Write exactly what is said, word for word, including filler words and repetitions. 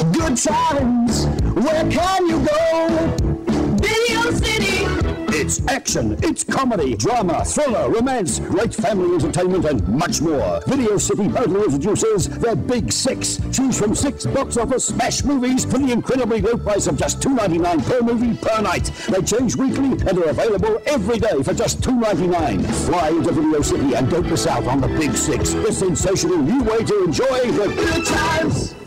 Good times, where can you go? Video City! It's action, it's comedy, drama, thriller, romance, great family entertainment, and much more. Video City proudly introduces their Big Six. Choose from six box office smash movies for the incredibly low price of just two ninety-nine per movie per night. They change weekly and are available every day for just two ninety-nine. Fly into Video City and don't miss out on the Big Six, the sensational new way to enjoy the good times.